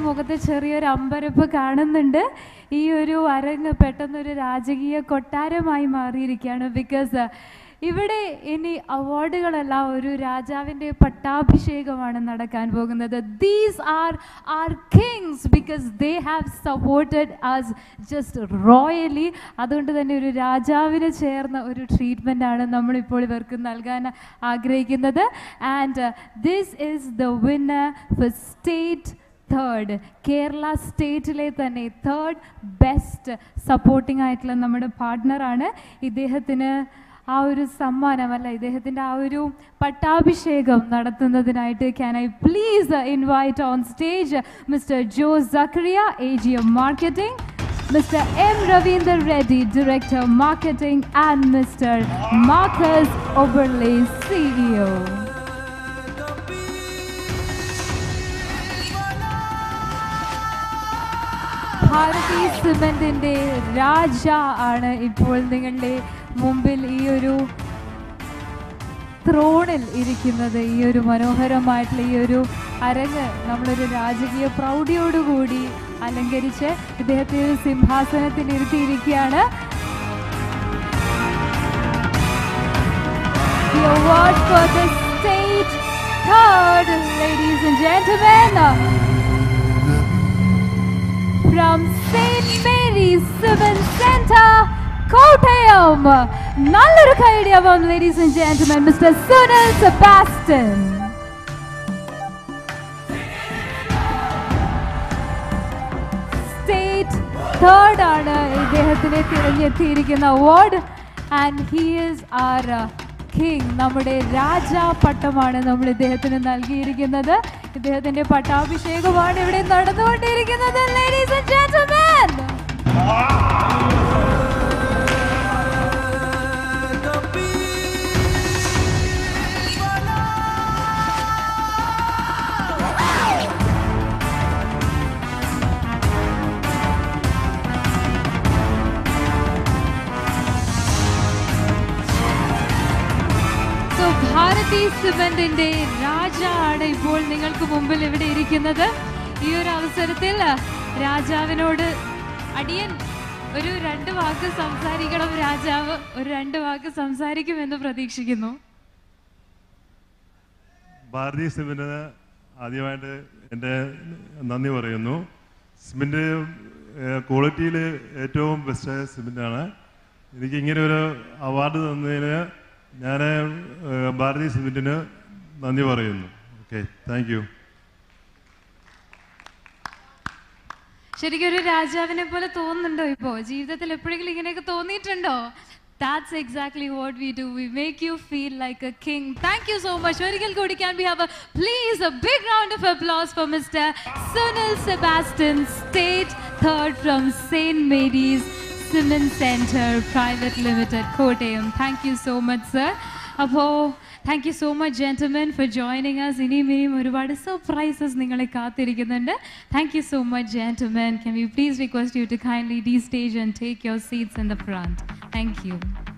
എല്ലാവരുടെയും മുഖത്ത് ചെറിയൊരു അമ്പരപ്പ് കാണുന്നുണ്ട്. ഈ ഒരു അരങ്ങ് പെട്ടെന്നൊരു രാജകീയ കൊട്ടാരമായി മാറിയിരിക്കുകയാണ്. ബിക്കോസ് ഇവിടെ ഇനി അവാർഡുകളെല്ലാം ഒരു രാജാവിൻ്റെ പട്ടാഭിഷേകമാണ് നടക്കാൻ പോകുന്നത്. These are are kings because they have supported us just royally. അതുകൊണ്ട് തന്നെ ഒരു രാജാവിന് ചേർന്ന ഒരു ട്രീറ്റ്മെൻ്റ് ആണ് നമ്മളിപ്പോൾ ഇവർക്ക് നൽകാൻ ആഗ്രഹിക്കുന്നത്. And this is the winner for state third, Kerala സ്റ്റേറ്റിലെ തന്നെ തേർഡ് ബെസ്റ്റ് സപ്പോർട്ടിംഗ് ആയിട്ടുള്ള നമ്മുടെ പാർട്ട്ണറാണ്. ഇദ്ദേഹത്തിന് ആ ഒരു സമ്മാനം ഇദ്ദേഹത്തിൻ്റെ ആ ഒരു പട്ടാഭിഷേകം നടത്തുന്നതിനായിട്ട് can I please invite on stage mister Jose Zachariah, AGM marketing, Mr. M. Ravindra Reddy, Director Marketing, and Mr. Marcus Oberle, CEO. Bharathi സിമന്റിന്റെ രാജ ആണ് ഇപ്പോൾ നിങ്ങളുടെ മുമ്പിൽ ഈ ഒരു ത്രോണിൽ ഇരിക്കുന്നത്. ഈ ഒരു മനോഹരമായിട്ടുള്ള ഈ ഒരു അരങ്ങ് നമ്മളൊരു രാജകീയ പ്രൗഢിയോടുകൂടി അലങ്കരിച്ച് ഇദ്ദേഹത്തെ ഒരു സിംഹാസനത്തിൽ ഇരുത്തിയിരിക്കുകയാണ്. The award for the state third, ladies and gentlemen, from St. Mary's Civil Center, Kottayam. Nalluru kaidiyam, ladies and gentlemen, Mr. Sunil Sebastian. State third ആണ് ഇദ്ദേഹത്തിനെ തിരഞ്ഞെത്തിയിരിക്കുന്ന award. And he is are king. നമ്മുടെ രാജാ പട്ടമാണ് നമ്മൾ ഇദ്ദേഹത്തിന് നൽകിയിരിക്കുന്നത്. ഇദ്ദേഹത്തിന്റെ പട്ടാഭിഷേകമാണ് ഇവിടെ നടന്നുകൊണ്ടിരിക്കുന്നത്. ലേഡീസ് ആൻഡ് ജെന്റിൽമെൻ, ഭാരതി സിമന്റിന്റെ രാജാവാണ് ഇപ്പോൾ നിങ്ങൾക്ക് മുമ്പിൽ ഇവിടെ ഇരിക്കുന്നത്. ഈ ഒരു അവസരത്തിൽ രാജാവിനോട് അടിയൻ ഒരു 2 വാക്ക് സംസാരിക്കണം. രാജാവ് ഒരു 2 വാക്ക് സംസാരിക്കുമെന്ന് പ്രതീക്ഷിക്കുന്നു. ഭാരതി സിമന്റിന് ആദ്യമായിട്ട് എൻ്റെ നന്ദി പറയുന്നു. സിമന്റ് ക്വാളിറ്റിയിൽ ഏറ്റവും ബെസ്റ്റ് സിമന്റാണ്. എനിക്ക് ഇങ്ങനെ ഒരു അവാർഡ് തന്നതിന് ഞാൻ ഭാരതി സിമന്റിന് നന്ദി പറയുന്നു. Okay, thank you. ശരിക്കും ഒരു രാജാവിനെ പോലെ തോന്നുന്നുണ്ടോ? ഇപ്പോൾ ജീവിതത്തിൽ എപ്പോഴെങ്കിലും ഇങ്ങനെയൊക്കെ തോന്നിയിട്ടുണ്ടോ? That's exactly what we do. We make you feel like a king. Thank you so much. Orikal kodi can we have a big round of applause for Mr. Sunil Sebastian, State Third from St. Mary's Cement Center Private Limited, Kottayam. Thank you so much, sir. Thank you so much, gentlemen, for joining us. ഇനിയും ഒരുപാട് surprises നിങ്ങളെ കാത്തിരിക്കുന്നുണ്ട്. Thank you so much, gentlemen. Can we please request you to kindly de-stage and take your seats in the front? Thank you.